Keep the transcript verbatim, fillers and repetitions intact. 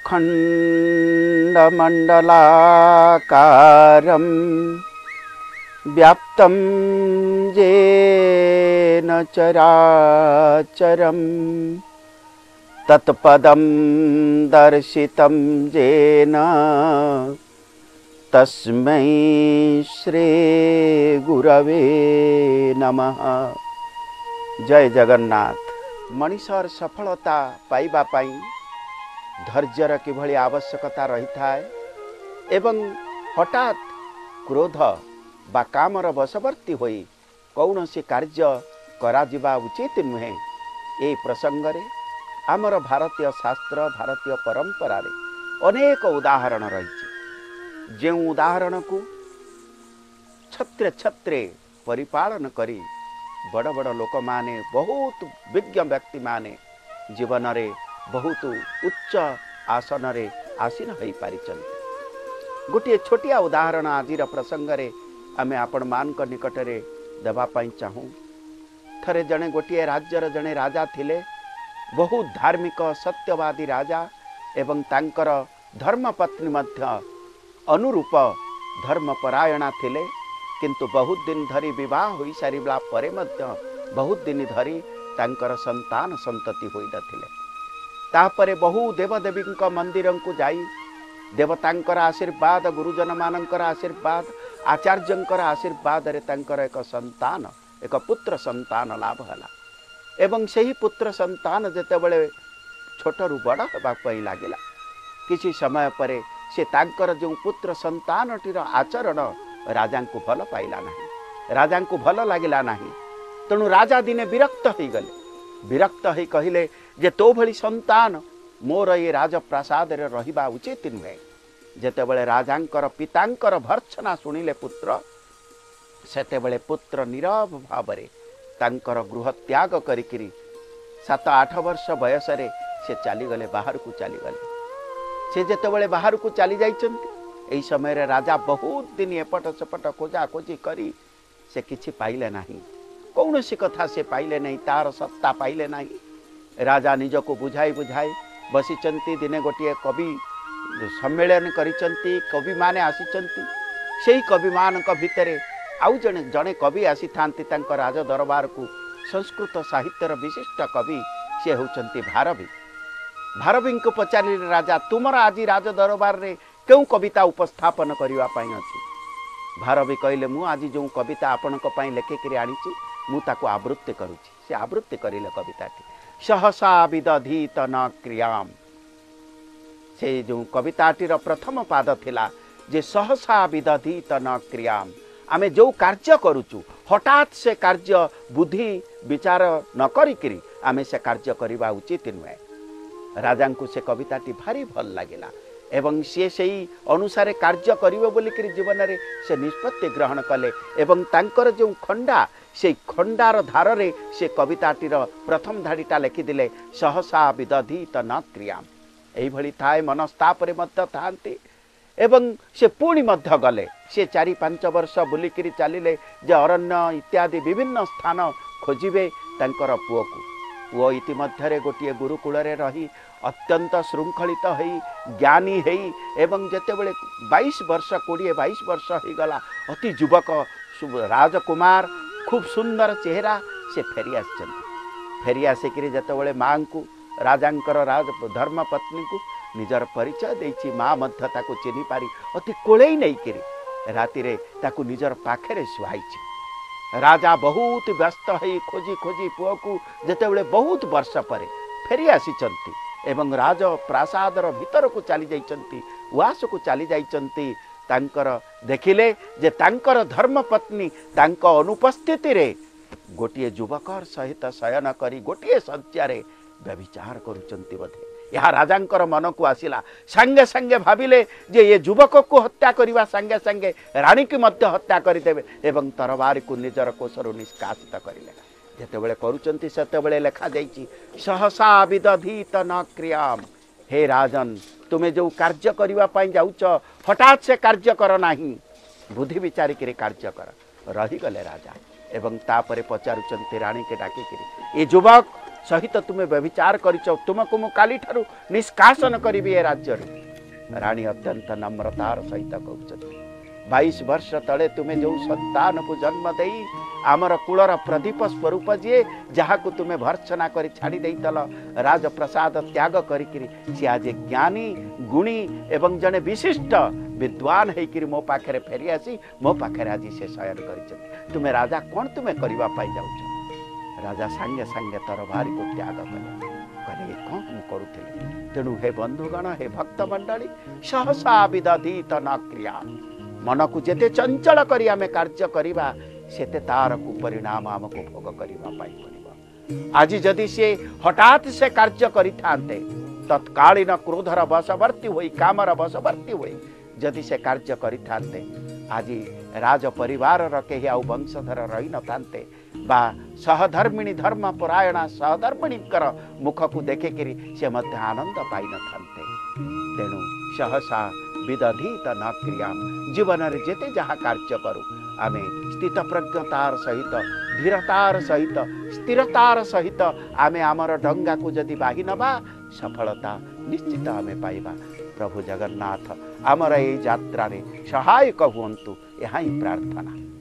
अखण्डमण्डलाकारं व्याप्तं येन चराचरं तत्पदं दर्शितं येन तस्मै श्री गुरवे नमः। जय जगन्नाथ। मनीषर सफलता पाइबा पाई धैर्यर किभली आवश्यकता रही थाए एवं हठात क्रोध बा कामर वशवर्ती होई कौनसी कार्य करा जिबा उचित नुहे। ए प्रसंगरे आमर भारतीय शास्त्र भारतीय परंपरा रे अनेक उदाहरण रही। जो उदाहरण को छत्रे छत्रे परिपालन करी बड़ बड़ लोक माने बहुत विज्ञ व्यक्ति माने जीवन रे बहुत उच्च आसन रे आसीन हो पारि। गोटे छोटिया उदाहरण आजिर प्रसंग रे आमे आपण मान को निकट रे देवा पाई चाहूँ। थरे जने गोटे राज्यर जने राजा थिले, बहुत धार्मिक सत्यवादी राजा एवं तांकर धर्मपत्नी मध्य अनुरूप धर्मपरायणा थिले। किंतु बहुत दिन धरी विवाह होई सारिबला परे मध्य बहुत दिन धरी तांकर संतान संतति होई नथिले। तापरे बहु देवदेवी मंदिर को जाई देवतांकर आशीर्वाद गुरुजन मानकर आशीर्वाद आचार्यंकर आशीर्वाद रे तांकर एक संतान एक पुत्र संतान लाभ हला। एवं सही पुत्र संतान जेतेबेले छोटरू बड़ होबा पई लागिला किछि समय परे से तांकर जो पुत्र संतानटीर आचरण राजा को भल पाइला नहीं, राजा को भल लागिला नहीं। तेणु राजा दिने विरक्त हो गले। विरक्त हो कहले जे तो भली संतान मोर ये राजप्रासाद रे रहिबा उचित नुहे। जेतेबेले राजांकर पितांकर भर्त्सना सुनिले पुत्र सेतेबेले पुत्र नीरव भावरे तांकर गृह त्याग करिकिरी सात आठ वर्ष बयस रे से चली गले बाहर को चली गले। से जेतेबेले बाहर को चली जाइछन्ति एई समय रे राजा बहुत दिन एपट सेपट खोजा खोजी करी से किछि पाइले नहीं, कौनसी कथा से पाइले नहीं, तार सत्ता पाइले नहीं। राजा निजको बुझाई बुझाई बसिचंती। दिने गोटे कवि सम्मेलन करिचंती, कवि माने आसीचंती। सेही कवि मानक भितरे आउ जने जने कवि आसी थांती तांको राज दरबार को संस्कृत साहित्यर विशिष्ट कवि से होचंती भारवी। भारवी को पचारि राजा तुमर आज राज दरबार रे क्यों कविता उपस्थापन करने अच्छी। भारवी कहले मु आज जो कविता आपणक लेखिकी आनीची मु ताको आवृत्ति करुची। से आवृत्ति करिले कविताटी सहसा विदधीत न क्रियाम। से जो कविताटीर प्रथम पाद थिला जे सहसा विदधीत न क्रियाम। आमे जो कार्य करुचु हठात से कार्य बुद्धि विचार न करिकिरी आमे से कार्य करिबा उचित नुहे। राजा को से कविताटी भारी भल लागिला एवं सी से अनुसार कार्य करिवे बोलिकिरी जीवन रे से निष्पत्ति ग्रहण कले। एवं तांकर जो खंडा से खंडार धार रे से कविताटीर प्रथम धाड़ीटा लिखिदिले सहसा विदधीत न क्रियाम। एही भली थाए मनस्ताप रे मध्य थांती एवं से पुणी मध्य गले। से चारि पांच वर्ष बुलिकिरी चलिले जे अरण्य इत्यादि विभिन्न स्थान खोजिबे तांकर पुओ को। पुओ इतिमध्यरे गोटे गुरुकुल रे रही अत्यंत श्रृंखलित होई ज्ञानी हेई एवं जेतेबेले बाईस वर्ष कोड़े बाईस वर्ष हो गला अति युवक राजकुमार खूब सुंदर चेहरा से फेरी आछन। फेरी आसिकी जेतेबेले माँ को राजांकर राज धर्मपत्नी को निजर परिचय देछि माँ मध्य ताको चिन्हि पारी अति कोड़े नहीं करी राति रे ताको निजर पाखरे सुहाइछि। राजा बहुत व्यस्त होई खोजी खोजी पुओ को जेतेबेले बहुत वर्ष परे फेरी आसीचंती एवं राज प्रासादर भीतर को चली जाइचंती उआस को चली जाइचंती। तांकर देखिले जे तांकर धर्मपत्नी तांको अनुपस्थिति रे गोटे युवकर सहित शयन करी गोटे शଯ୍ୟାରେ व्यभिचार करुचंती बोधे। यह राजांकर मन को आसिला। संगे संगे भाविले जे ये युवक को हत्या करवा संगे संगे रानी की मध्य हत्या करदेवे एवं तरबार को निजर कोषरु निष्कासित करिले। जेतेबेले करुचंती सेतेबेले लेखा जाइछि सहसा विदधीत न क्रियाम। हे राजन तुम्हें जो कार्य करबा पई जाउछ हठात से कार्य कर नाही, बुद्धि विचार करे कार्य कर। रही गले राजा एवं तापरे पचारुचंती रानी के डाकिकिरी ए युवक सहित तुम्हें व्यभिचार करिଛ तुमको मु काली ठारू निष्कासन करी ए राज्य राणी अत्यंत नम्रतार सहित कहते बाईस वर्ष तले तुम्हें जो संतान को जन्म दे आमर कूलर प्रदीप स्वरूप जी जहाँ को तुम्हें भर्सना कर छाड़ी देतल राजप्रसाद त्याग करी सी आज ज्ञानी गुणी एवं जने विशिष्ट विद्वान होकर मो पाखे फेरी आसी मो पाखे आज से शयन कर तुम्हें राजा कौन तुम्हें करने जाऊँ राजा सांगे सांगे तरबारी को त्याग कले कहे कौन हम करुले तेणु हे बंधुगण हे भक्त मंडली सहसा विदधीत न क्रिया मन को जेते चंचल करी आमे कार्य करिबा सेते तार कुपरिणाम आमको भोग करिबा पाई पड़िबा। आज जदि से हठात से कार्य करिथांते तत्कालीन क्रोधर वशवर्ती होई कामर वशवर्ती होई जदि से कार्य करिथांते आज राज परिवार रके आउ वंशधर रही न थांते बा सहधर्मिणी धर्म परायणा सहधर्मिणी मुख को देखे करी से मध्य आनंद पाई न थांते। तेणु सहसा विदधीत न क्रिया जीवन रे जेते जहाँ कार्य करू आमे स्थित प्रज्ञतार सहित धीरतार सहित स्थिरतार सहित आमे आमर डंगा को जदि बाही नबा सफलता निश्चित आमे पाइबा। प्रभु जगन्नाथ आमर ए यात्रा रे सहायक हुंतु यहाँ ही प्रार्थना।